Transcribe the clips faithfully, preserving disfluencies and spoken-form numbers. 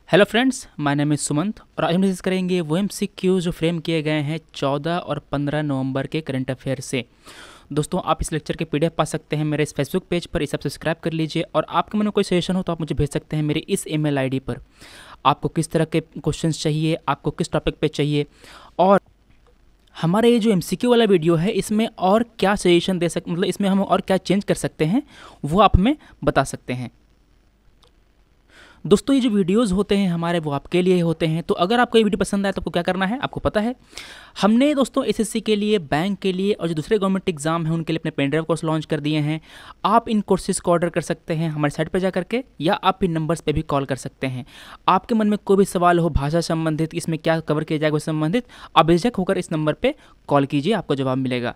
Hello friends, my name is Sumant और आज हम डिस्कस करेंगे वो एमसीक्यूज जो फ्रेम किए गए हैं चौदह और पंद्रह नवंबर के करंट अफेयर से। दोस्तों, आप इस लेक्चर के पीडीएफ पा सकते हैं मेरे इस फेसबुक पेज पर। इसे सब्सक्राइब कर लीजिए और आपके मन में कोई सजेशन हो तो आप मुझे भेज सकते हैं मेरे इस ईमेल आईडी पर। आपको किस तरह के क्वेश्चंस चाहिए, आपको किस टॉपिक पे चाहिए, और हमारे ये जो एमसीक्यू वाला वीडियो है इसमें और क्या सजेशन दे सक मतलब इसमें हम और क्या चेंज कर सकते हैं वो आप हमें बता सकते हैं। दोस्तों, ये जो वीडियोस होते हैं हमारे वो आपके लिए होते हैं, तो अगर आपको ये वीडियो पसंद आए तो आपको क्या करना है आपको पता है। हमने दोस्तों एसएससी के लिए, बैंक के लिए और जो दूसरे गवर्नमेंट एग्जाम हैं उनके लिए अपने पेन ड्राइव कोर्स लॉन्च कर दिए हैं। आप इन कोर्सेज को ऑर्डर कर सकते हैं हमारे साइट पर जा करके, या आप इन नंबर्स पे भी कॉल कर सकते हैं। आपके मन में कोई भी सवाल हो भाषा संबंधित, इसमें क्या कवर किया जाएगा उससे संबंधित, आप बेझिझक होकर इस नंबर पर कॉल कीजिए, आपको जवाब मिलेगा।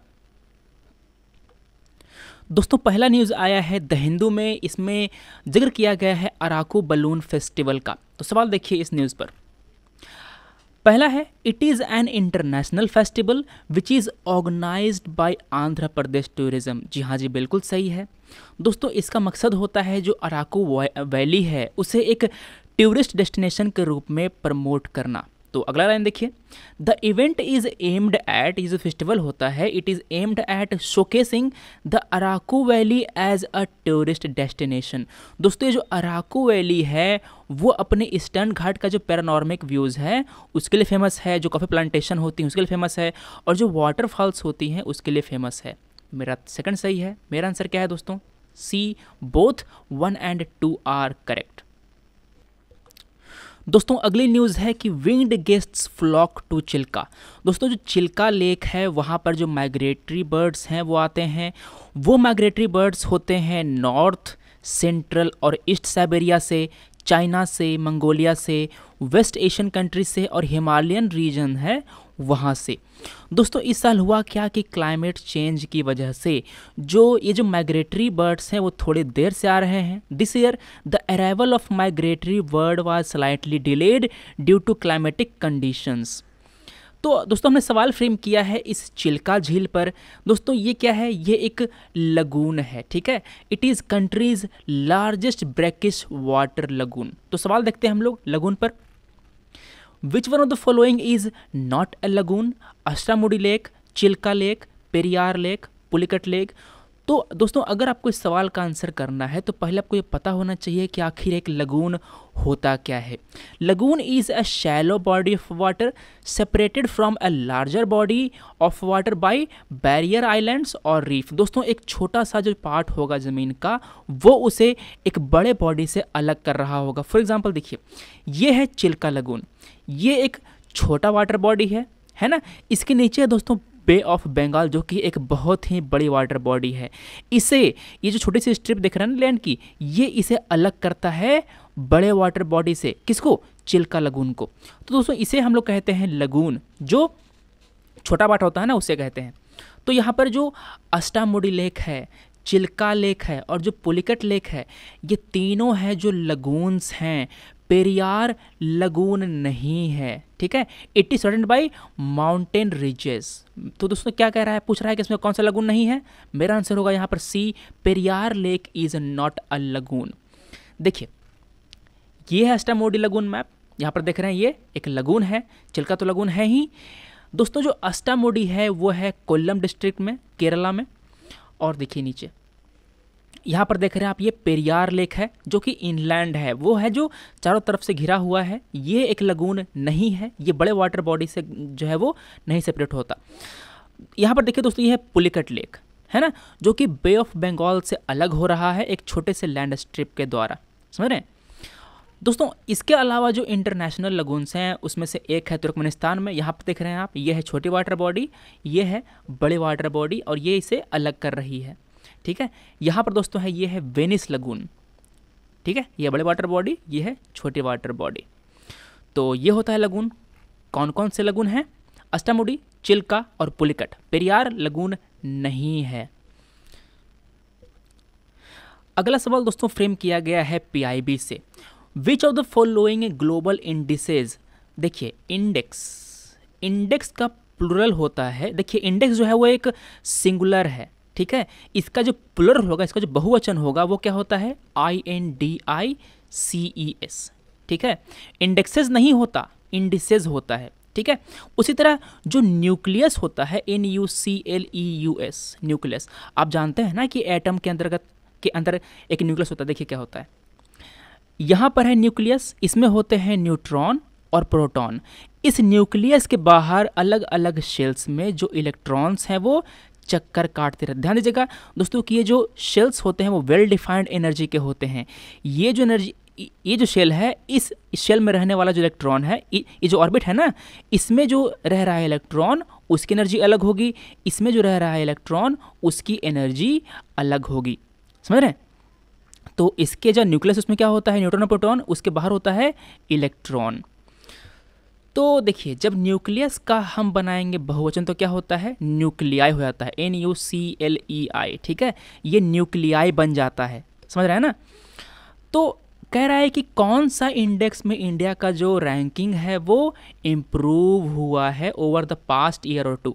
दोस्तों, पहला न्यूज़ आया है द हिंदू में। इसमें जिक्र किया गया है अराकू बलून फेस्टिवल का। तो सवाल देखिए इस न्यूज़ पर। पहला है, it is an international festival which is organised by Andhra Pradesh tourism. जी हाँ जी, बिल्कुल सही है दोस्तों। इसका मकसद होता है जो अराकू वैली है उसे एक टूरिस्ट डेस्टिनेशन के रूप में प्रमोट करना। तो अगला लाइन देखिए, the event is aimed at, ये जो फेस्टिवल होता है it is aimed at showcasing the Araku valley as a tourist destination. दोस्तों, ये जो अराकू वैली है वो अपने ईस्टर्न घाट का जो पैरानॉर्मिक व्यूज़ है उसके लिए फेमस है, जो कॉफ़ी प्लांटेशन होती हैं उसके लिए फेमस है, और जो वाटरफॉल्स होती हैं उसके लिए फेमस है। मेरा सेकंड सही है। मेरा आंसर क्या है दोस्तों? C, both one and two are correct. दोस्तों, अगली न्यूज़ है कि winged guests flock to Chilka. दोस्तों, जो चिल्का लेक है वहाँ पर जो माइग्रेटरी बर्ड्स हैं वो आते हैं। वो माइग्रेटरी बर्ड्स होते हैं नॉर्थ, सेंट्रल और ईस्ट साइबेरिया से, चाइना से, मंगोलिया से, वेस्ट एशियन कंट्री से और हिमालयन रीजन है वहाँ से। दोस्तों, इस साल हुआ क्या कि क्लाइमेट चेंज की वजह से जो ये जो माइग्रेटरी बर्ड्स हैं वो थोड़े देर से आ रहे हैं। This year the arrival of migratory bird was slightly delayed due to climatic conditions. तो दोस्तों, हमने सवाल फ्रेम किया है इस चिल्का झील पर। दोस्तों, ये क्या है? ये एक लगून है, ठीक है। It is country's largest brackish water lagoon. तो सवाल देखते हैं हम लोग लगून पर। Which one of the following is not a lagoon? Ashtamudi lake, Chilka lake, Periyar lake, Pulicat lake. तो दोस्तों, अगर आपको इस सवाल का आंसर करना है तो पहले आपको ये पता होना चाहिए कि आखिर एक लगून होता क्या है। Lagoon is a shallow body of water separated from a larger body of water by barrier islands और रीफ। दोस्तों, एक छोटा सा जो पार्ट होगा ज़मीन का वो उसे एक बड़े बॉडी से अलग कर रहा होगा। फॉर एग्जाम्पल देखिए, ये है चिल्का लगून, ये एक छोटा वाटर बॉडी है है ना। इसके नीचे है दोस्तों बे ऑफ बंगाल जो कि एक बहुत ही बड़ी वाटर बॉडी है। इसे ये जो छोटी सी स्ट्रिप दिख रहा है ना लैंड की, ये इसे अलग करता है बड़े वाटर बॉडी से। किसको? चिल्का लगून को। तो दोस्तों, इसे हम लोग कहते हैं लगून। जो छोटा वाटर होता है ना उसे कहते हैं। तो यहाँ पर जो अष्टामुडी लेक है, चिल्का लेक है और जो पुलिकट लेक है, ये तीनों है जो लगून्स हैं। पेरियार लगून नहीं है, ठीक है। It is surrounded by mountain ridges. तो दोस्तों, क्या कह रहा है? पूछ रहा है कि इसमें कौन सा लगून नहीं है। मेरा आंसर होगा यहाँ पर C, Periyar lake is not a lagoon. देखिए, ये है अष्टामुडी लगून मैप, यहाँ पर देख रहे हैं ये एक लगून है। चिल्का तो लगून है ही। दोस्तों, जो अष्टामुडी है वो है कोल्लम डिस्ट्रिक्ट में, केरला में। और देखिए नीचे यहाँ पर देख रहे हैं आप, ये पेरियार लेक है जो कि इनलैंड है, वो है जो चारों तरफ से घिरा हुआ है। ये एक लगून नहीं है, ये बड़े वाटर बॉडी से जो है वो नहीं सेपरेट होता। यहाँ पर देखिए दोस्तों, ये है पुलिकट लेक, है ना, जो कि बे ऑफ बंगाल से अलग हो रहा है एक छोटे से लैंड स्ट्रिप के द्वारा। समझ रहे हैं दोस्तों? इसके अलावा जो इंटरनेशनल लगून्स हैं उसमें से एक है तुर्कमेनिस्तान में। यहाँ पर देख रहे हैं आप, ये है छोटी वाटर बॉडी, ये है बड़े वाटर बॉडी और ये इसे अलग कर रही है, ठीक है। यहाँ पर दोस्तों है ये है वेनिस लगून, ठीक है। ये बड़े वाटर बॉडी, ये है छोटी वाटर बॉडी। तो ये होता है लगून। कौन कौन से लगून हैं? अष्टामुडी, चिल्का और पुलिकट। पेरियार लगून नहीं है। अगला सवाल दोस्तों फ्रेम किया गया है पीआईबी से। Which of the following global indices. देखिए, इंडेक्स, इंडेक्स का प्लूरल होता है। देखिए, इंडेक्स जो है वो एक सिंगुलर है, ठीक है। इसका जो प्लुरल होगा, इसका जो बहुवचन होगा वो क्या होता है? I N D I C E S, ठीक है, इंडेक्सेस नहीं होता, इंडिसेस होता है, ठीक है। उसी तरह जो न्यूक्लियस होता है, N U C L E U S, nucleus, आप जानते हैं ना कि एटम के अंतर्गत के अंदर एक न्यूक्लियस होता है। देखिए क्या होता है, यहाँ पर है न्यूक्लियस, इसमें होते हैं न्यूट्रॉन और प्रोटॉन। इस न्यूक्लियस के बाहर अलग अलग शेल्स में जो इलेक्ट्रॉन्स हैं वो चक्कर काटते रहते। ध्यान दीजिएगा दोस्तों कि ये जो शेल्स होते हैं वो वेल डिफाइंड एनर्जी के होते हैं। ये जो एनर्जी, ये जो शेल है, इस शेल में रहने वाला जो इलेक्ट्रॉन है, ये जो ऑर्बिट है ना, इसमें जो रह रहा है इलेक्ट्रॉन उसकी एनर्जी अलग होगी, इसमें जो रह रहा है इलेक्ट्रॉन उसकी एनर्जी अलग होगी, समझ रहे हैं। तो इसके जो न्यूक्लियस उसमें क्या होता है, न्यूट्रॉन और प्रोटॉन, उसके बाहर होता है इलेक्ट्रॉन। तो देखिए जब न्यूक्लियस का हम बनाएंगे बहुवचन तो क्या होता है, न्यूक्लियाई हो जाता है, N U C L E I, ठीक है, ये न्यूक्लियाई बन जाता है, समझ रहे हैं ना। तो कह रहा है कि कौन सा इंडेक्स में इंडिया का जो रैंकिंग है वो इम्प्रूव हुआ है ओवर द पास्ट ईयर और टू।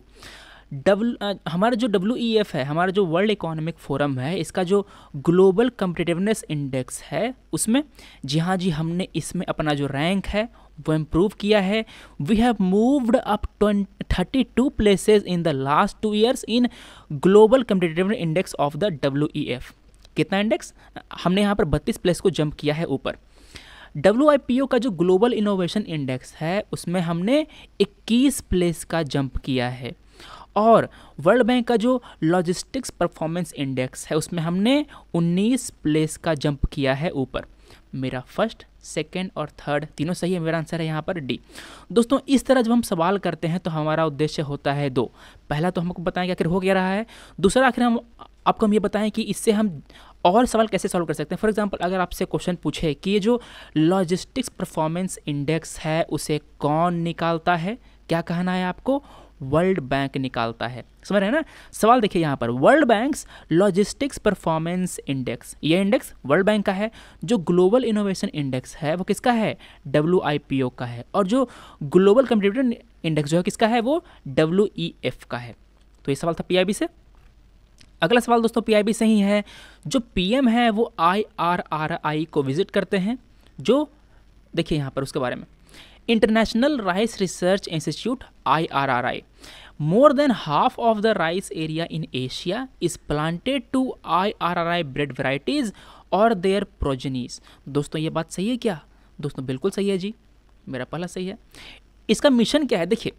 डब्ल हमारा जो डब्ल्यू ई एफ है, हमारा जो वर्ल्ड इकोनॉमिक फोरम है, इसका जो ग्लोबल कम्पिटिटिवनेस इंडेक्स है उसमें, जी हाँ जी, हमने इसमें अपना जो रैंक है वो इम्प्रूव किया है। We have moved up thirty two places in the last two years in global competitiveness index of the W E F. कितना इंडेक्स, हमने यहाँ पर बत्तीस प्लेस को जंप किया है ऊपर। डब्ल्यू आई पी ओ का जो ग्लोबल इनोवेशन इंडेक्स है उसमें हमने इक्कीस प्लेस का जंप किया है। और वर्ल्ड बैंक का जो लॉजिस्टिक्स परफॉर्मेंस इंडेक्स है उसमें हमने उन्नीस प्लेस का जंप किया है ऊपर। मेरा फर्स्ट, सेकंड और थर्ड तीनों सही है, मेरा आंसर है यहाँ पर डी। दोस्तों इस तरह जब हम सवाल करते हैं तो हमारा उद्देश्य होता है दो, पहला तो हमको बताएं कि आखिर हो क्या रहा है, दूसरा आखिर हम आपको हम ये बताएं कि इससे हम और सवाल कैसे सॉल्व कर सकते हैं। फॉर एग्जांपल अगर आपसे क्वेश्चन पूछे कि ये जो लॉजिस्टिक्स परफॉर्मेंस इंडेक्स है उसे कौन निकालता है, क्या कहना है आपको, वर्ल्ड बैंक निकालता है, समझ रहे हैं ना। सवाल देखिए यहाँ पर, world bank's logistics performance index, ये इंडेक्स वर्ल्ड बैंक का है। जो ग्लोबल इनोवेशन इंडेक्स है वो किसका है, डब्ल्यू आई पी ओ का है। और जो ग्लोबल कम्पिटिटिव इंडेक्स जो है किसका है, वो डब्ल्यू ई एफ का है। तो ये सवाल था पी आई बी से। अगला सवाल दोस्तों पी आई बी से ही है। जो पी एम है वो आई आर आर आई को विजिट करते हैं, जो देखिए यहाँ पर उसके बारे में, international rice research institute I R R I, more than half of the rice area in Asia is planted to I R R I breed varieties or their progenies। दोस्तों ये बात सही है क्या, दोस्तों बिल्कुल सही है जी, मेरा पहला सही है। इसका मिशन क्या है, देखिए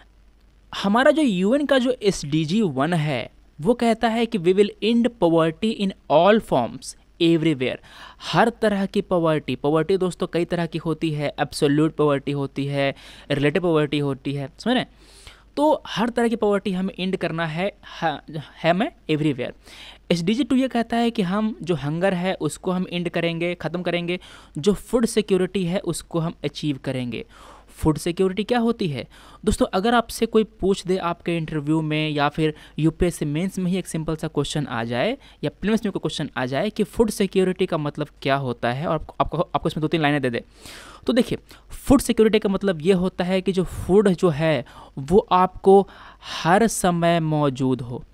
हमारा जो यूएन का जो एस डी जी वन है वो कहता है कि we will end poverty in all forms everywhere. हर तरह की पॉवर्टी, पॉवर्टी दोस्तों कई तरह की होती है, एब्सोल्यूट पॉवर्टी होती है, रिलेटिव पॉवर्टी होती है, समझ रहे हैं। तो हर तरह की पॉवर्टी हमें एंड करना है, है हमें everywhere. S D G two ये कहता है कि हम जो हंगर है उसको हम एंड करेंगे, ख़त्म करेंगे, जो फूड सिक्योरिटी है उसको हम अचीव करेंगे। फूड सिक्योरिटी क्या होती है दोस्तों, अगर आपसे कोई पूछ दे आपके इंटरव्यू में या फिर यूपीएससी मेंस में ही एक सिंपल सा क्वेश्चन आ जाए या प्रीलिम्स में कोई क्वेश्चन आ जाए कि फूड सिक्योरिटी का मतलब क्या होता है और आपको आपको इसमें दो तीन लाइनें दे दे, तो देखिए फूड सिक्योरिटी का मतलब ये होता है कि जो फूड जो है वो आपको हर समय मौजूद हो,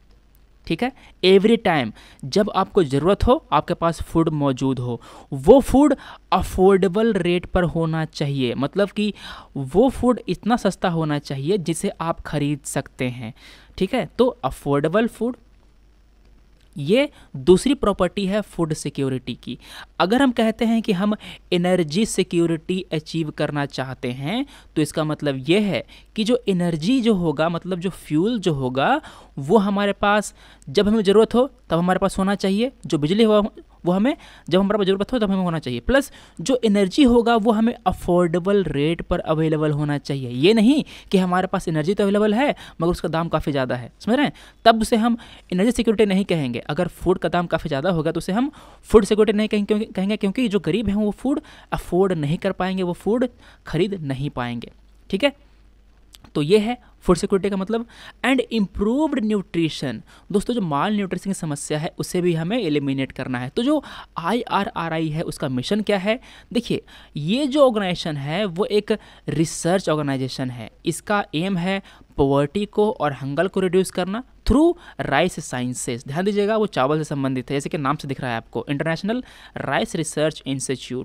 ठीक है, एवरी टाइम, जब आपको ज़रूरत हो आपके पास फूड मौजूद हो। वो फूड अफोर्डेबल रेट पर होना चाहिए, मतलब कि वो फूड इतना सस्ता होना चाहिए जिसे आप खरीद सकते हैं, ठीक है। तो अफोर्डेबल फूड, ये दूसरी प्रॉपर्टी है फूड सिक्योरिटी की। अगर हम कहते हैं कि हम एनर्जी सिक्योरिटी अचीव करना चाहते हैं तो इसका मतलब ये है कि जो एनर्जी जो होगा, मतलब जो फ्यूल जो होगा वो हमारे पास जब हमें ज़रूरत हो तब हमारे पास होना चाहिए, जो बिजली हो वो हमें जब हमारे पास ज़रूरत हो तब हमें होना चाहिए, प्लस जो एनर्जी होगा वो हमें अफोर्डेबल रेट पर अवेलेबल होना चाहिए। ये नहीं कि हमारे पास एनर्जी तो अवेलेबल है मगर उसका दाम काफ़ी ज़्यादा है, समझ रहे हैं, तब उसे हम एनर्जी सिक्योरिटी नहीं कहेंगे। अगर फूड का दाम काफ़ी ज़्यादा होगा तो उसे हम फूड सिक्योरिटी नहीं कहेंगे, क्योंकि कहेंगे क्योंकि जो गरीब हैं वो फूड अफोर्ड नहीं कर पाएंगे, वो फूड खरीद नहीं पाएंगे, ठीक है। तो ये है फूड सिक्योरिटी का मतलब। एंड इम्प्रूव्ड न्यूट्रिशन, दोस्तों जो माल न्यूट्रिशन की समस्या है उसे भी हमें एलिमिनेट करना है। तो जो आई आर आर आई है उसका मिशन क्या है, देखिए ये जो ऑर्गेनाइजेशन है वो एक रिसर्च ऑर्गेनाइजेशन है। इसका एम है पॉवर्टी को और हंगर को रिड्यूस करना थ्रू राइस साइंसेस। ध्यान दीजिएगा वो चावल से संबंधित है, जैसे कि नाम से दिख रहा है आपको, international rice research institute.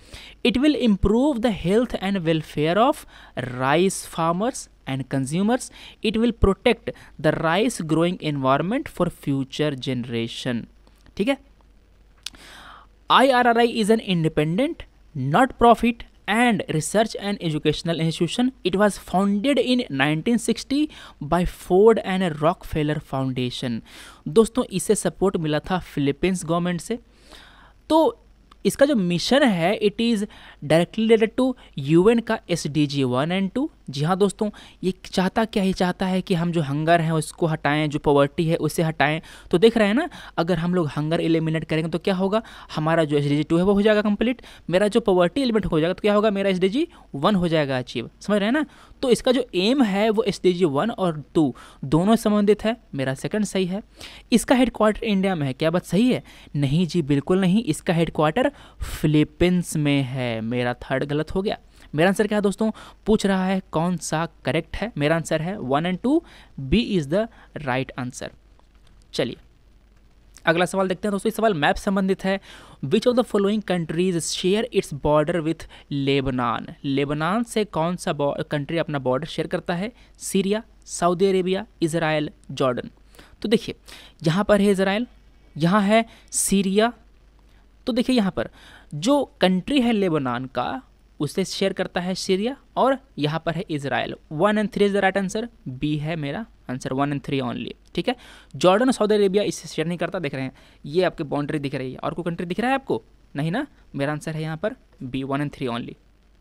It will improve the health and welfare of rice farmers and consumers, it will protect the rice growing environment for future generation. ठीक है। I R R I is an independent not profit and research and educational institution. It was founded in nineteen sixty by Ford and Rockefeller Foundation। दोस्तों इसे support मिला था Philippines government से। तो इसका जो मिशन है it is directly related to UN का S D G one and two. जी हाँ दोस्तों, ये चाहता क्या ही चाहता है कि हम जो हंगर हैं उसको हटाएं, जो पॉवर्टी है उसे हटाएं। तो देख रहे हैं ना, अगर हम लोग हंगर एलिमिनेट करेंगे तो क्या होगा, हमारा जो एस डी जी टू है वो हो जाएगा कंप्लीट, मेरा जो पॉवर्टी एलिमिनेट हो जाएगा तो क्या होगा, मेरा एस डी जी वन हो जाएगा अचीव। समझ रहे हैं ना। तो इसका जो एम है वो एस डी जी वन और टू दोनों संबंधित है। मेरा सेकंड सही है। इसका हेडक्वार्टर इंडिया में है, क्या बात सही है? नहीं जी, बिल्कुल नहीं, इसका हेडक्वार्टर फिलीपींस में है। मेरा थर्ड गलत हो गया। मेरा आंसर क्या है दोस्तों, पूछ रहा है कौन सा करेक्ट है। मेरा आंसर है one and two, B is the right answer. चलिए अगला सवाल देखते हैं दोस्तों। इस सवाल मैप संबंधित है। Which of the following countries share its border with Lebanon. Lebanon से कौन सा कंट्री अपना बॉर्डर शेयर करता है? Syria, Saudi Arabia, Israel, Jordan. तो देखिए यहाँ पर है इजराइल, यहाँ है सीरिया। तो देखिए यहाँ पर जो कंट्री है लेबनान का उससे शेयर करता है सीरिया, और यहाँ पर है Israel. One and three is the right answer, B है मेरा answer, one and three only. ठीक है। जॉर्डन और सऊदी अरेबिया इससे शेयर नहीं करता। देख रहे हैं ये आपकी बाउंड्री दिख रही है, और कोई कंट्री दिख रहा है आपको? नहीं ना। मेरा आंसर है यहाँ पर B, one and three only.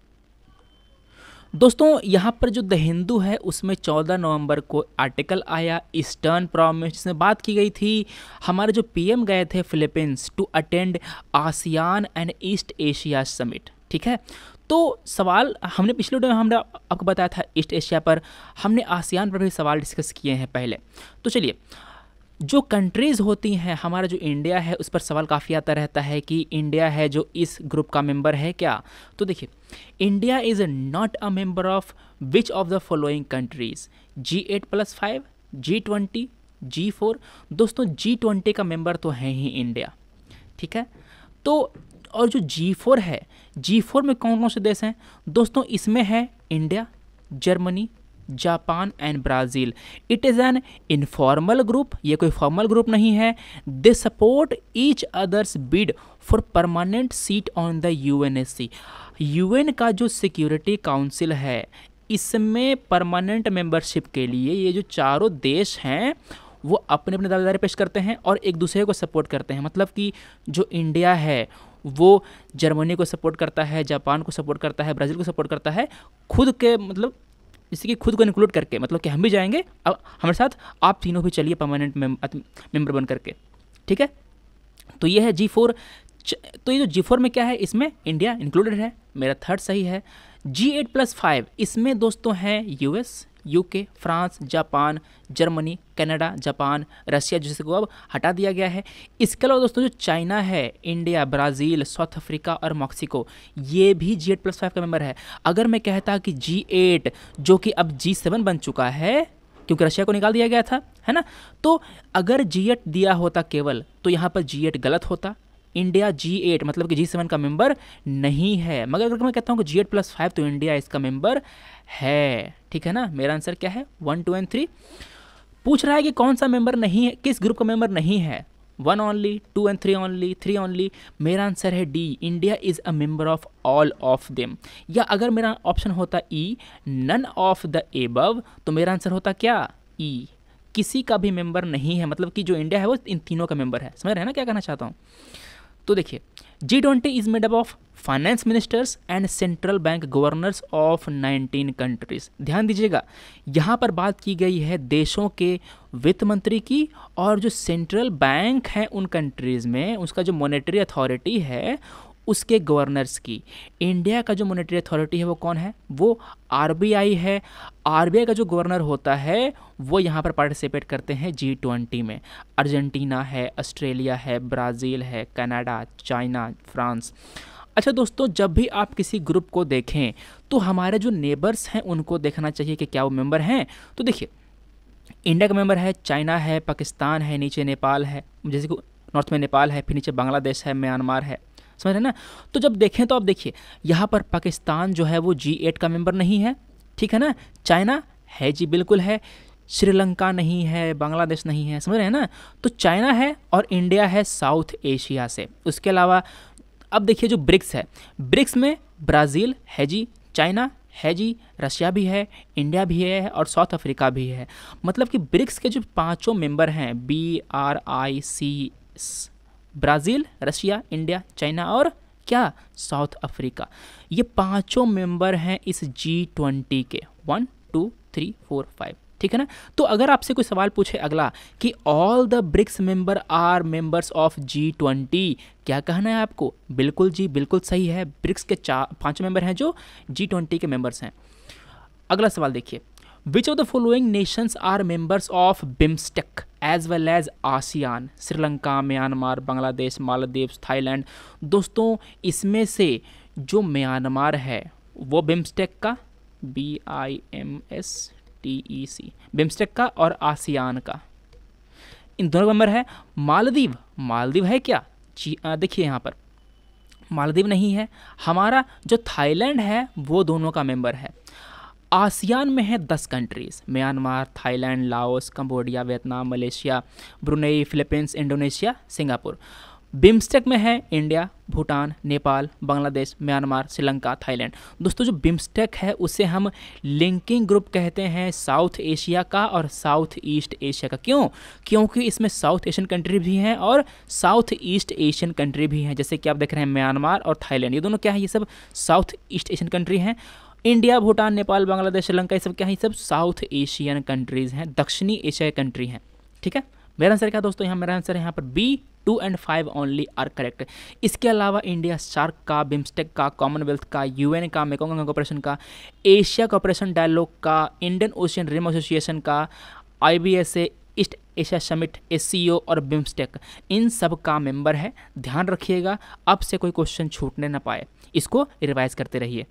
दोस्तों यहाँ पर जो द हिंदू है उसमें चौदह नवंबर को आर्टिकल आया ईस्टर्न प्रॉमिस, जिसमें बात की गई थी हमारे जो पीएम गए थे Philippines to attend ASEAN and East Asia summit. ठीक है। तो सवाल हमने पिछले वीडियो में हमने आपको बताया था ईस्ट एशिया पर, हमने आसियान पर भी सवाल डिस्कस किए हैं पहले। तो चलिए जो कंट्रीज़ होती हैं, हमारा जो इंडिया है उस पर सवाल काफ़ी आता रहता है कि इंडिया है जो इस ग्रुप का मेंबर है क्या। तो देखिए India is not a member of which of the following countries, G eight plus five, G twenty, G four. दोस्तों जी ट्वेंटी का मेंबर तो है ही इंडिया। ठीक है। तो और जो जी फोर है, जी फोर में कौन कौन से देश हैं दोस्तों? इसमें है India, Germany, Japan and Brazil. It is an informal group, ये कोई फॉर्मल ग्रुप नहीं है। They support each others bid for permanent seat on the UNSC. UN का जो सिक्योरिटी काउंसिल है इसमें परमानेंट मेंबरशिप के लिए ये जो चारों देश हैं वो अपने अपने दावेदारी पेश करते हैं और एक दूसरे को सपोर्ट करते हैं। मतलब कि जो इंडिया है वो जर्मनी को सपोर्ट करता है, जापान को सपोर्ट करता है, ब्राज़ील को सपोर्ट करता है, खुद के मतलब जैसे कि खुद को इंक्लूड करके, मतलब कि हम भी जाएंगे अब हमारे साथ, आप तीनों भी चलिए परमानेंट मेंबर बन करके। ठीक है। तो ये है जी फोर। तो ये जो जी फोर में क्या है, इसमें इंडिया इंक्लूडेड है। मेरा थर्ड सही है। जी एट प्लस फाइव इसमें दोस्तों हैं US, UK, France, Japan, Germany, Canada, Japan, Russia जिसको अब हटा दिया गया है। इसके अलावा दोस्तों जो चाइना है, इंडिया, ब्राज़ील, साउथ अफ्रीका और मैक्सिको, ये भी जी एट प्लस फाइव का मेंबर है। अगर मैं कहता कि जी एट जो कि अब जी सेवन बन चुका है क्योंकि रशिया को निकाल दिया गया था, है ना, तो अगर जी एट दिया होता केवल तो यहाँ पर जी एट गलत होता। इंडिया जी एट मतलब कि जी सेवन का मेंबर नहीं है, मगर अगर मैं कहता हूँ कि जी एट प्लस फाइव तो इंडिया इसका मेंबर है। ठीक है ना। मेरा आंसर क्या है, वन, टू एंड थ्री। पूछ रहा है कि कौन सा मेंबर नहीं है, किस ग्रुप का मेंबर नहीं है, one only, two and three only, three only. मेरा आंसर है D, India is a member of all of them. या अगर मेरा ऑप्शन होता E, none of the above, तो मेरा आंसर होता क्या, ई, किसी का भी मेंबर नहीं है। मतलब कि जो इंडिया है वो इन तीनों का मेंबर है। समझ रहे हैं ना क्या कहना चाहता हूँ। तो देखिए G twenty is made up of finance ministers and central bank governors of nineteen countries. ध्यान दीजिएगा यहाँ पर बात की गई है देशों के वित्त मंत्री की, और जो सेंट्रल बैंक है उन कंट्रीज़ में उसका जो मॉनेटरी अथॉरिटी है उसके गवर्नर्स की। इंडिया का जो मॉनेटरी अथॉरिटी है वो कौन है, वो आरबीआई है। आरबीआई का जो गवर्नर होता है वो यहाँ पर पार्टिसिपेट करते हैं जी ट्वेंटी में। अर्जेंटीना है, ऑस्ट्रेलिया है, ब्राज़ील है, कनाडा, चाइना, फ्रांस। अच्छा दोस्तों, जब भी आप किसी ग्रुप को देखें तो हमारे जो नेबर्स हैं उनको देखना चाहिए कि क्या वो मेंबर हैं। तो देखिए इंडिया का मेंबर है, चाइना है, पाकिस्तान है, नीचे नेपाल है, जैसे कि नॉर्थ में नेपाल है, फिर नीचे बांग्लादेश है, म्यांमार है, समझ रहे हैं ना। तो जब देखें तो आप देखिए यहाँ पर पाकिस्तान जो है वो जी एट का मेंबर नहीं है, ठीक है ना। चाइना है जी, बिल्कुल है। श्रीलंका नहीं है, बांग्लादेश नहीं है, समझ रहे हैं ना। तो चाइना है और इंडिया है साउथ एशिया से। उसके अलावा अब देखिए जो ब्रिक्स है, ब्रिक्स में ब्राज़ील है जी, चाइना है जी, रशिया भी है, इंडिया भी है और साउथ अफ्रीका भी है। मतलब कि ब्रिक्स के जो पांचों मेंबर हैं, B R I C, Brazil, Russia, India, China और क्या, साउथ अफ्रीका, ये पांचों मेंबर हैं इस जी ट्वेंटी के, one two three four five, ठीक है ना। तो अगर आपसे कोई सवाल पूछे अगला कि all the BRICS member are members of G twenty, क्या कहना है आपको? बिल्कुल जी, बिल्कुल सही है, ब्रिक्स के चार पांच मेंबर हैं जो जी ट्वेंटी के मेंबर्स हैं। अगला सवाल देखिए, which of the following nations are members of BIMSTEC as well as ASEAN? Sri Lanka, Myanmar, Bangladesh, Maldives, Thailand. दोस्तों इसमें से जो म्यांमार है वो बिम्स्टेक का, B I M S T E C, BIMSTEC का और आसियान का, इन दोनों मेंबर है। मालदीव, मालदीव है क्या? देखिए यहाँ पर मालदीव नहीं है। हमारा जो थाईलैंड है वो दोनों का मेंबर है। आसियान में है दस countries, Myanmar, Thailand, Laos, Cambodia, Vietnam, Malaysia, Brunei, Philippines, Indonesia, Singapore. BIMSTEC में है India, Bhutan, Nepal, Bangladesh, Myanmar, Sri Lanka, Thailand. दोस्तों जो बिम्स्टेक है उसे हम लिंकिंग ग्रुप कहते हैं साउथ एशिया का और साउथ ईस्ट एशिया का। क्यों? क्योंकि इसमें साउथ एशियन कंट्री भी हैं और साउथ ईस्ट एशियन कंट्री भी हैं। जैसे कि आप देख रहे हैं म्यांमार और थाईलैंड, ये दोनों क्या है, ये सब साउथ ईस्ट एशियन कंट्री हैं। इंडिया, भूटान, नेपाल, बांग्लादेश, श्रीलंका, ये सब क्या है, ये सब साउथ एशियन कंट्रीज़ हैं, दक्षिणी एशिया कंट्री हैं, ठीक है। मेरा आंसर क्या दोस्तों, यहाँ मेरा आंसर है यहाँ पर B, two and five only are correct. इसके अलावा इंडिया सार्क का, बिम्स्टेक का, कॉमनवेल्थ का, यूएन का, मेकोंग कॉर्पोरेशन का, एशिया कॉर्पोरेशन डायलॉग का, इंडियन ओशियन रिम एसोसिएशन का, IBSA, East Asia Summit, SCO और बिम्स्टेक, इन सब का मेंबर है। ध्यान रखिएगा अब से कोई क्वेश्चन छूटने ना पाए, इसको रिवाइज करते रहिए।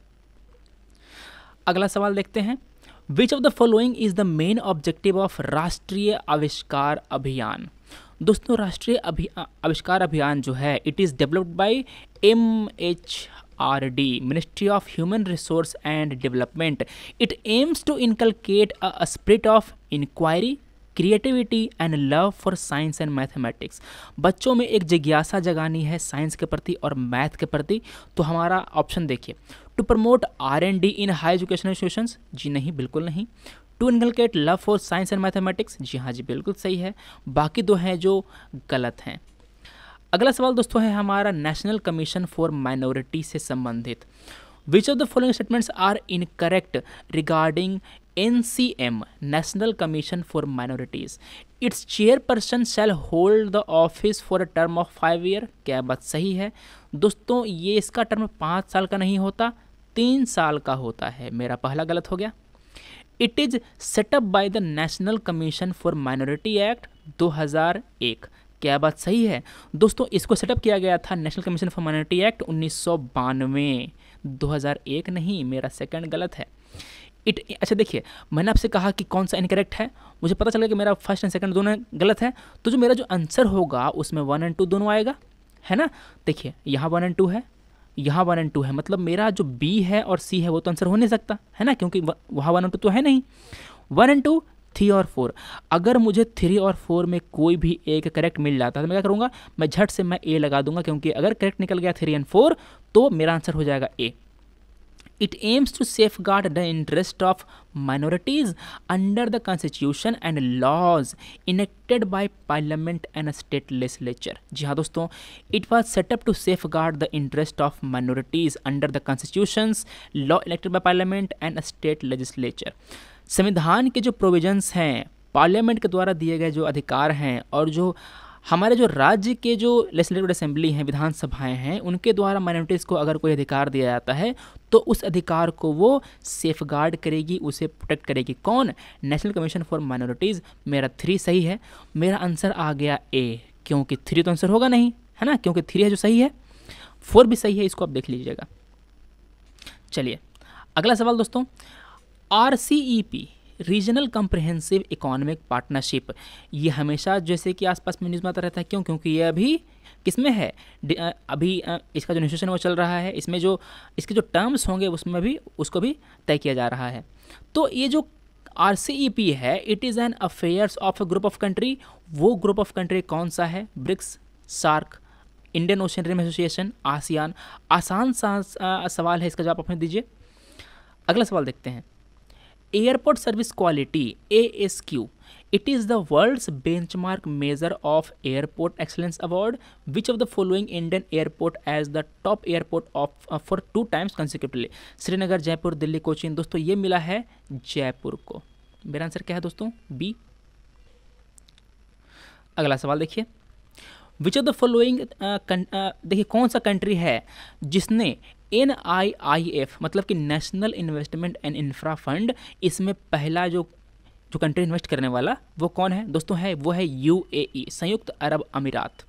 अगला सवाल देखते हैं, which of the following is the main objective of Rashtriya Avishkar Abhiyan? दोस्तों राष्ट्रीय आविष्कार अभियान जो है it is developed by M H R D, ministry of human resource and development. It aims to inculcate a spirit of inquiry, creativity and love for science and mathematics. बच्चों में एक जिज्ञासा जगानी है science के प्रति और मैथ के प्रति। तो हमारा ऑप्शन देखिए, to promote R and D in high education institutions, जी नहीं, बिल्कुल नहीं। To inculcate love for science and mathematics, जी हाँ जी, बिल्कुल सही है। बाकी दो हैं जो गलत हैं। अगला सवाल दोस्तों है हमारा नेशनल कमीशन फॉर माइनॉरिटी से संबंधित। Which of the following statements are incorrect regarding N C M, National Commission for Minorities? Its chairperson shall hold the office for a term of five year. क्या बात सही है दोस्तों? ये इसका term पाँच साल का नहीं होता, तीन साल का होता है। मेरा पहला गलत हो गया। It is set up by the National Commission for Minority Act दो हज़ार एक। क्या बात सही है दोस्तों? इसको सेटअप किया गया था national commission for minority act उन्नीस सौ बानवे, दो हज़ार एक नहीं, मेरा सेकंड गलत है। इट अच्छा देखिए, मैंने आपसे कहा कि कौन सा इनकरेक्ट है, मुझे पता चला कि मेरा फर्स्ट एंड सेकंड दोनों गलत है। तो जो मेरा जो आंसर होगा उसमें वन एंड टू दोनों आएगा, है ना। देखिए यहाँ वन एंड टू है, यहाँ वन एंड टू है, मतलब मेरा जो बी है और सी है वो तो आंसर हो नहीं सकता, है ना, क्योंकि वहाँ वन एंड टू तो है नहीं। वन एंड टू, थ्री और फोर, अगर मुझे थ्री और फोर में कोई भी एक करेक्ट मिल जाता है तो मैं क्या करूँगा, मैं झट से मैं ए लगा दूंगा, क्योंकि अगर करेक्ट निकल गया थ्री एंड फोर तो मेरा आंसर हो जाएगा ए। It aims to safeguard the interest of minorities under the constitution and laws enacted by parliament and state legislature. जी हाँ दोस्तों, it was set up to safeguard the interest of minorities under the constitutions, law enacted by parliament and state legislature. संविधान के जो provisions हैं, parliament के द्वारा दिए गए जो अधिकार हैं और जो हमारे जो राज्य के जो लेजिस्लेटिव असेंबली हैं, विधानसभाएं हैं, उनके द्वारा माइनॉरिटीज़ को अगर कोई अधिकार दिया जाता है तो उस अधिकार को वो सेफगार्ड करेगी, उसे प्रोटेक्ट करेगी। कौन? National commission for minorities. मेरा थ्री सही है, मेरा आंसर आ गया ए, क्योंकि थ्री तो आंसर होगा नहीं, है ना, क्योंकि थ्री है जो सही है, फोर भी सही है, इसको आप देख लीजिएगा। चलिए अगला सवाल दोस्तों, R C E P regional comprehensive economic partnership, ये हमेशा जैसे कि आसपास में न्यूज़ में आता रहता है, क्यों? क्योंकि ये अभी किस में है, अभी इसका जो नेगोशिएशन वो चल रहा है, इसमें जो इसके जो टर्म्स होंगे उसमें भी उसको भी तय किया जा रहा है। तो ये जो आर सी ई पी है, it is an affairs of a group of country. वो ग्रुप ऑफ कंट्री कौन सा है? BRICS, SAARC, Indian Ocean Rim Association, ASEAN. आसान सा सवाल है, इसका जवाब अपने दीजिए। अगला सवाल देखते हैं। Airport service quality, A S Q, it is the world's benchmark measure of airport excellence award. Which of the following Indian airport as the top airport of uh, for two times consecutively? Srinagar, Jaipur, Delhi, Cochin. दोस्तों ये मिला है जयपुर को। मेरा answer क्या है दोस्तों? B. अगला सवाल देखिए। विच ऑफ द फॉलोइंग, देखिए कौन सा कंट्री है जिसने एन आई आई एफ मतलब कि national investment and infra fund, इसमें पहला जो जो कंट्री इन्वेस्ट करने वाला वो कौन है दोस्तों? है वो है यू ए ई, संयुक्त अरब अमीरात।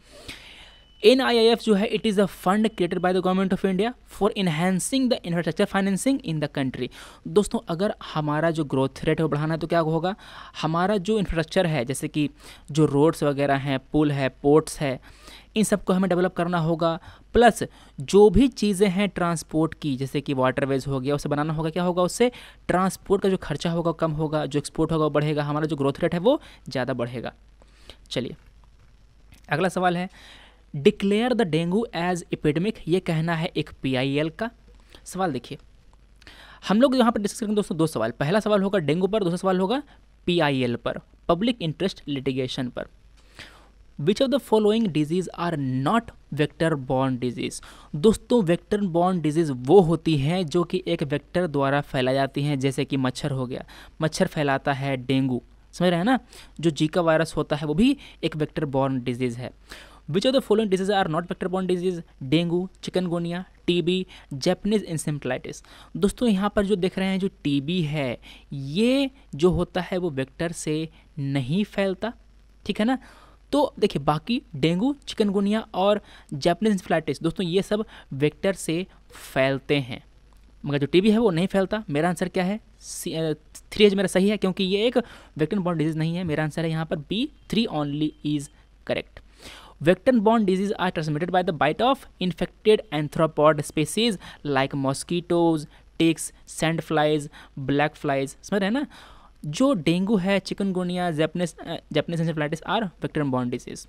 एन आई आई एफ जो है, it is a fund created by the government of India for enhancing the infrastructure financing in the country. दोस्तों अगर हमारा जो ग्रोथ रेट है वो बढ़ाना है तो क्या होगा? हमारा जो इंफ्रास्ट्रक्चर है, जैसे कि जो रोड्स वगैरह हैं, पुल है, पोर्ट्स है, इन सब को हमें डेवलप करना होगा। प्लस जो भी चीज़ें हैं ट्रांसपोर्ट की, जैसे कि वाटरवेज हो गया, उसे बनाना होगा। क्या होगा? उससे ट्रांसपोर्ट का जो खर्चा होगा कम होगा, जो एक्सपोर्ट होगा वो बढ़ेगा, हमारा जो ग्रोथ रेट है वो ज़्यादा बढ़ेगा। चलिए अगला सवाल है। Declare the dengue as epidemic, ये कहना है एक पी आई एल का। सवाल देखिए, हम लोग यहाँ पर डिस्कस करेंगे दोस्तों दो सवाल। पहला सवाल होगा डेंगू पर, दूसरा सवाल होगा पी आई एल पर, पब्लिक इंटरेस्ट लिटिगेशन पर। Which of the following disease are not vector borne disease? दोस्तों वेक्टर बॉर्न डिजीज वो होती हैं जो कि एक वेक्टर द्वारा फैलाई जाती हैं, जैसे कि मच्छर हो गया, मच्छर फैलाता है डेंगू, समझ रहे हैं ना। जो जीका वायरस होता है वो भी एक वेक्टर बॉर्न डिजीज है। Which of the following disease are not vector borne disease? Dengue, chikungunya, TB, Japanese encephalitis. दोस्तों यहाँ पर जो देख रहे हैं, जो टीबी है ये जो होता है वो वेक्टर से नहीं फैलता, ठीक है ना। तो देखिए बाकी डेंगू, चिकनगुनिया और जैपनीज इंसेफ्लाइटिस दोस्तों ये सब वेक्टर से फैलते हैं, मगर जो टीबी है वो नहीं फैलता। मेरा आंसर क्या है? थ्री एज मेरा सही है, क्योंकि ये एक वेक्टर बॉर्न डिजीज नहीं है। मेरा आंसर है यहाँ पर B, three only is correct. Vector borne disease are transmitted by the bite of infected arthropod species like mosquitoes, ticks, sandflies, black flies। समझ रहे हैं ना। जो डेंगू है, chikungunya, Japanese Japanese encephalitis are vector borne disease.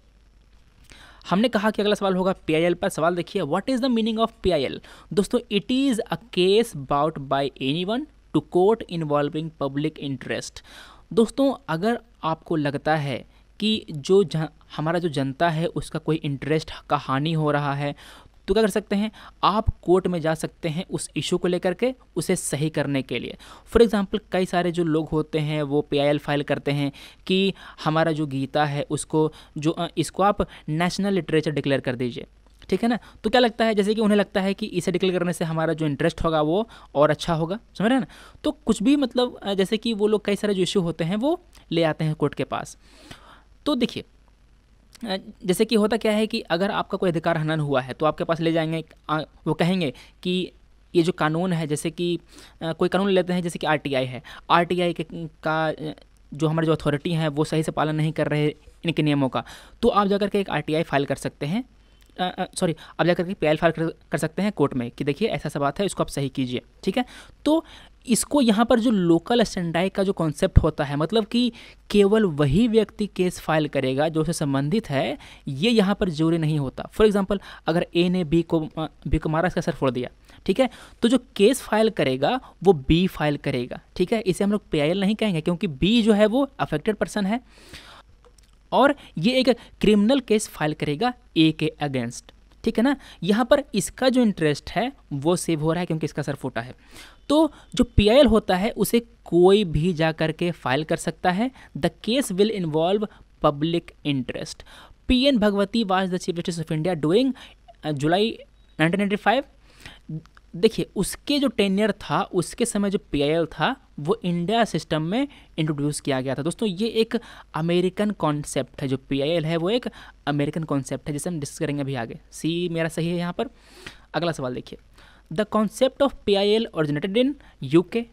हमने कहा कि अगला सवाल होगा पी आई एल पर। सवाल देखिए, what is the meaning of P I L? दोस्तों it is a case brought by anyone to court involving public interest. दोस्तों अगर आपको लगता है कि जो हमारा जो जनता है उसका कोई इंटरेस्ट का हानि हो रहा है, तो क्या कर सकते हैं? आप कोर्ट में जा सकते हैं उस इशू को लेकर के, उसे सही करने के लिए। फॉर एग्जांपल कई सारे जो लोग होते हैं वो पी आई एल फाइल करते हैं कि हमारा जो गीता है उसको जो इसको आप नेशनल लिटरेचर डिक्लेयर कर दीजिए, ठीक है ना। तो क्या लगता है, जैसे कि उन्हें लगता है कि इसे डिक्लेयर करने से हमारा जो इंटरेस्ट होगा वो और अच्छा होगा, समझ रहे हैं ना। तो कुछ भी मतलब जैसे कि वो लोग कई सारे जो इशू होते हैं वो ले आते हैं कोर्ट के पास। तो देखिए जैसे कि होता क्या है कि अगर आपका कोई अधिकार हनन हुआ है तो आपके पास ले जाएंगे, वो कहेंगे कि ये जो कानून है, जैसे कि कोई कानून लेते हैं जैसे कि आर टी आई है, आर टी आई के का जो हमारे जो अथॉरिटी हैं वो सही से पालन नहीं कर रहे इनके नियमों का, तो आप जाकर के एक आर टी आई फाइल कर सकते हैं, सॉरी आप जाकर के पी आई एल फाइल कर, कर सकते हैं कोर्ट में कि देखिए ऐसा सा बात है, इसको आप सही कीजिए, ठीक है। तो इसको यहाँ पर जो लोकल स्टैंडर्ड का जो कॉन्सेप्ट होता है, मतलब कि केवल वही व्यक्ति केस फाइल करेगा जो उससे संबंधित है, ये यहाँ पर जरूरी नहीं होता। फॉर एग्जांपल अगर ए ने बी को बी को मारा, इसका सर फोड़ दिया, ठीक है, तो जो केस फाइल करेगा वो बी फाइल करेगा, ठीक है। इसे हम लोग पी आई एल नहीं कहेंगे क्योंकि बी जो है वो अफेक्टेड पर्सन है और ये एक क्रिमिनल केस फाइल करेगा ए के अगेंस्ट, ठीक है ना। यहाँ पर इसका जो इंटरेस्ट है वो सेव हो रहा है क्योंकि इसका सर फूटा है। तो जो पी आई एल होता है उसे कोई भी जा कर के फाइल कर सकता है। The case will involve public interest. P N Bhagwati was the chief justice of India during July nineteen ninety five. देखिए उसके जो टेन्यर था, उसके समय जो पी आई एल था वो इंडिया सिस्टम में इंट्रोड्यूस किया गया था। दोस्तों ये एक अमेरिकन कॉन्सेप्ट है, जो पी आई एल है वो एक अमेरिकन कॉन्सेप्ट है जिसे हम डिस्कस करेंगे अभी आगे। सी मेरा सही है यहाँ पर। अगला सवाल देखिए, the concept of P I L originated in UK.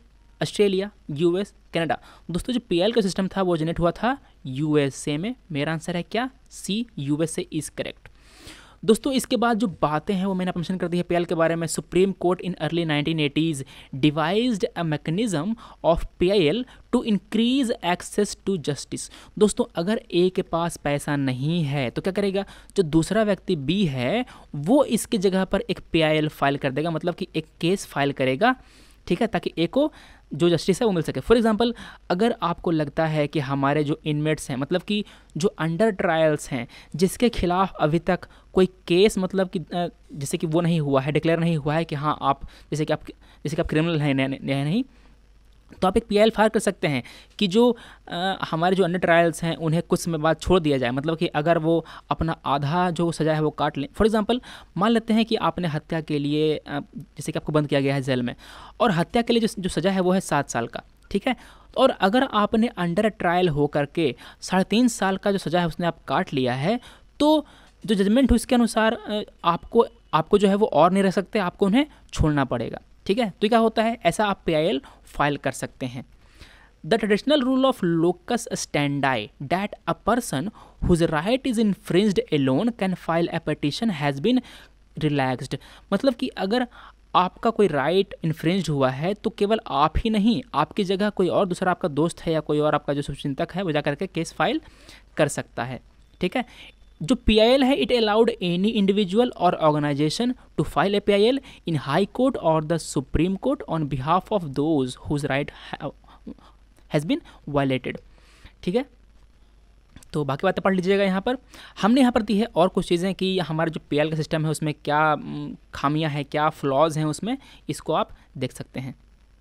Australia, US, Canada. दोस्तों जो पीआईएल का सिस्टम था वो जनरेट हुआ था यूएसए में। मेरा आंसर है क्या, सी, यूएसए इज करेक्ट। दोस्तों इसके बाद जो बातें हैं वो मैंने मेंशन कर दी है पीआईएल के बारे में। Supreme Court in early nineteen eighties devised a mechanism of PIL to increase access to justice. दोस्तों अगर ए के पास पैसा नहीं है तो क्या करेगा, जो दूसरा व्यक्ति बी है वो इसकी जगह पर एक पीआईएल फाइल कर देगा, मतलब कि एक केस फाइल करेगा, ठीक है, ताकि ए को जो जस्टिस है वो मिल सके। फॉर एग्जांपल अगर आपको लगता है कि हमारे जो इनमेट्स हैं, मतलब कि जो अंडर ट्रायल्स हैं, जिसके खिलाफ अभी तक कोई केस, मतलब कि जैसे कि वो नहीं हुआ है, डिक्लेयर नहीं हुआ है कि हाँ आप जैसे कि आप जैसे कि आप क्रिमिनल हैं नहीं, नहीं, तो आप एक पीआईएल फाइल कर सकते हैं कि जो आ, हमारे जो अन्य ट्रायल्स हैं उन्हें कुछ समय बाद छोड़ दिया जाए, मतलब कि अगर वो अपना आधा जो सज़ा है वो काट लें। फॉर एग्जांपल मान लेते हैं कि आपने हत्या के लिए आ, जैसे कि आपको बंद किया गया है जेल में, और हत्या के लिए जो जो सज़ा है वो है सात साल का, ठीक है, और अगर आपने अंडर ट्रायल हो करके साढ़े तीन साल का जो सज़ा है उसने आप काट लिया है, तो जो जजमेंट हुई उसके अनुसार आपको आपको जो है वो और नहीं रह सकते, आपको उन्हें छोड़ना पड़ेगा, ठीक है। तो क्या होता है, ऐसा आप पीआईएल फाइल कर सकते हैं। The traditional rule of locus standi that a person whose right is infringed alone can file a petition has been relaxed. मतलब कि अगर आपका कोई राइट इन्फ्रिंज्ड हुआ है तो केवल आप ही नहीं, आपकी जगह कोई और दूसरा आपका दोस्त है या कोई और आपका जो शुभचिंतक है वो जा करके केस फाइल कर सकता है, ठीक है। जो पीआईएल है, इट अलाउड एनी इंडिविजुअल और organisation to file a PIL in High Court और the Supreme Court on behalf of those whose right has been violated, ठीक है। तो बाकी बातें पढ़ लीजिएगा। यहाँ पर हमने यहाँ पर दी है और कुछ चीज़ें कि हमारा जो पीआईएल का सिस्टम है उसमें क्या खामियां हैं, क्या फ्लॉज हैं उसमें, इसको आप देख सकते हैं।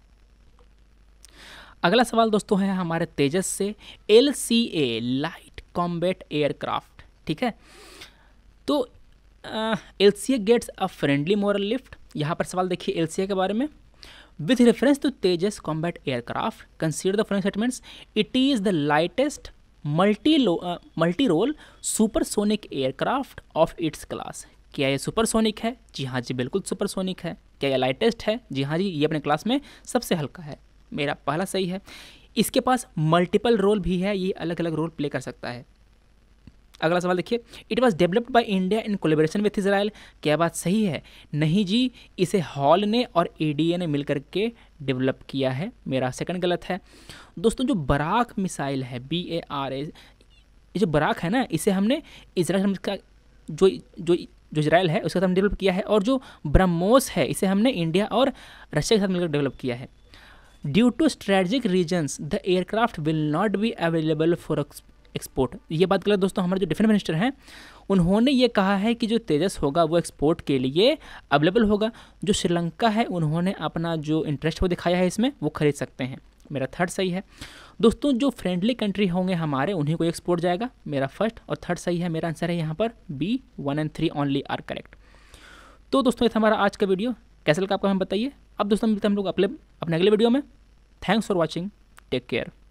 अगला सवाल दोस्तों है हमारे तेजस से, L C A light combat aircraft, ठीक है। तो L C A gets a friendly moral lift. यहाँ पर सवाल देखिए एल सी ए के बारे में। With reference to Tejas combat aircraft consider the following statements. It is the lightest multi multi role supersonic aircraft of its class. क्या ये supersonic है? जी हाँ जी, बिल्कुल सुपरसोनिक है। क्या ये लाइटेस्ट है? जी हाँ जी, ये अपने क्लास में सबसे हल्का है। मेरा पहला सही है। इसके पास मल्टीपल रोल भी है, ये अलग अलग रोल प्ले कर सकता है। अगला सवाल देखिए, it was developed by India in collaboration with Israel. क्या बात सही है? नहीं जी, इसे हॉल ने और एडीए ने मिलकर के डेवलप किया है। मेरा सेकंड गलत है। दोस्तों जो बराक मिसाइल है, बी ए आर ए, ये जो बराक है ना, इसे हमने इजराइल का जो जो जो इजराइल है उसके साथ हमने डेवलप किया है, और जो ब्रह्मोस है इसे हमने इंडिया और रशिया के साथ मिलकर डेवलप किया है। Due to strategic reasons the aircraft will not be available for export. ये बात गलत दोस्तों। हमारे जो डिफेंस मिनिस्टर हैं उन्होंने ये कहा है कि जो तेजस होगा वो एक्सपोर्ट के लिए अवेलेबल होगा। जो श्रीलंका है उन्होंने अपना जो इंटरेस्ट वो दिखाया है इसमें, वो खरीद सकते हैं। मेरा थर्ड सही है। दोस्तों जो फ्रेंडली कंट्री होंगे हमारे उन्हीं को एक्सपोर्ट जाएगा। मेरा फर्स्ट और थर्ड सही है। मेरा आंसर है यहाँ पर B, one and three only are correct. तो दोस्तों ये था हमारा आज का वीडियो। कैसा लगा आपको हम बताइए। अब दोस्तों मिलते हैं हम लोग अपने अपने अगले वीडियो में। Thanks for watching, take care.